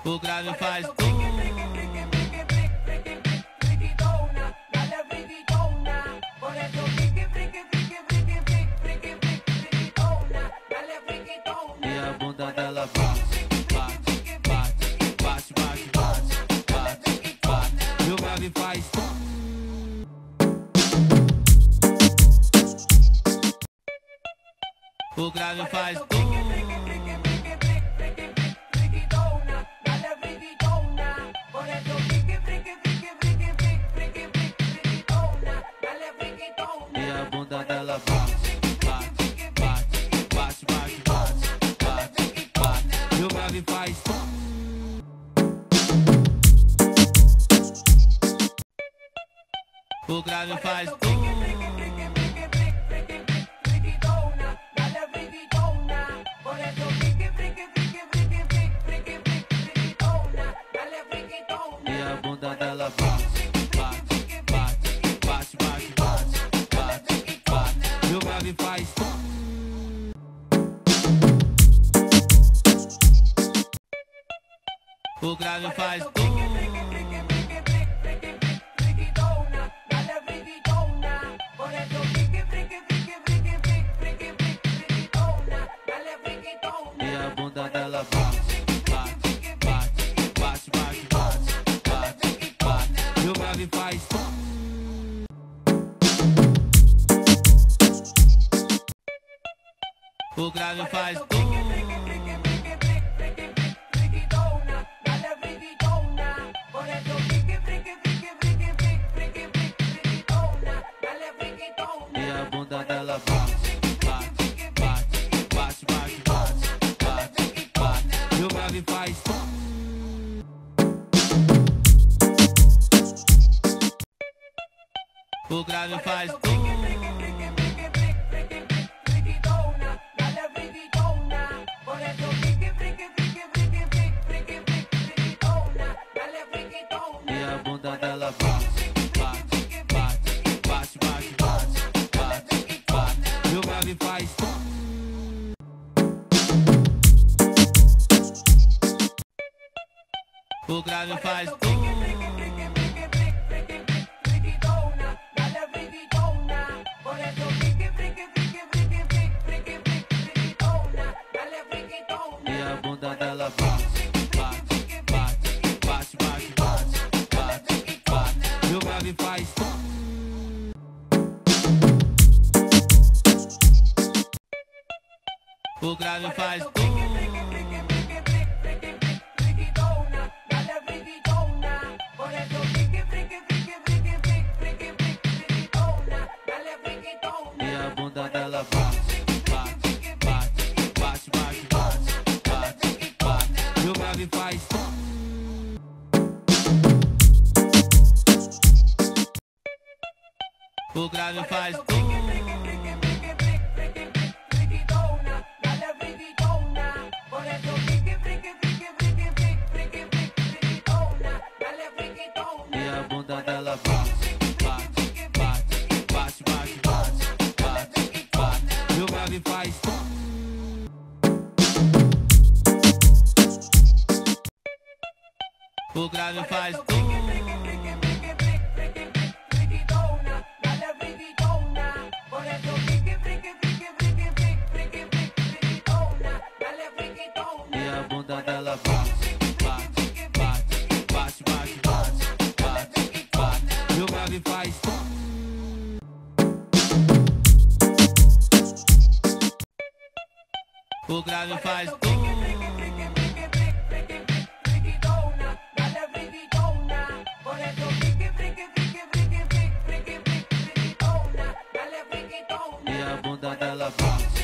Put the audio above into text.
O grave faz Frikitona, dale frikitona, por eso frikitona, dale frikitona. e a bunda dela bate, bate, bate, bate, bate, bate, bate, bate. E o grave faz o grave faz Frikitona, dale frikitona, por eso frikitona, dale frikitona. e a bunda dela bate, bate, bate, bate, bate, bate, bate, bate. E o grave faz o grave faz Frikitona, dale frikitona, por eso frikitona, dale frikitona. e a bunda dela bate, bate, bate, bate, bate, bate, bate, bate. E o grave faz o grave faz Frikitona, dale frikitona, por eso frikitona, dale frikitona. e a bunda dela bate, bate, bate, bate, bate, bate, bate, bate. E o grave faz o grave faz Frikitona, dale frikitona, por eso frikitona, dale frikitona. e a bunda dela bate, bate, bate, bate, bate, bate, bate, bate. E o grave faz o grave faz Frikitona, dale frikitona, por eso frikitona, dale frikitona. e a bunda dela bate, bate, bate, bate, bate, bate, bate, bate. E o grave faz o grave faz Frikitona, dale frikitona, por eso frikitona, dale frikitona. e a bunda dela bate, bate, bate, bate, bate, bate, bate, bate. E o grave faz o grave faz Frikitona, dale frikitona, por eso frikitona, dale frikitona. e a bunda dela bate, bate, bate, bate, bate, bate, bate, bate. E o grave faz o grave faz Frikitona, dale frikitona, por eso frikitona, dale frikitona. e a bunda dela bate, bate, bate, bate, bate, bate, bate, bate. E o grave faz o grave faz Frikitona, dale frikitona, por eso frikitona, dale frikitona. e a bunda dela bate, bate, bate, bate, bate, bate, bate, bate. E o grave faz o grave faz Frikitona, dale frikitona, por eso frikitona, dale frikitona. e a bunda dela bate,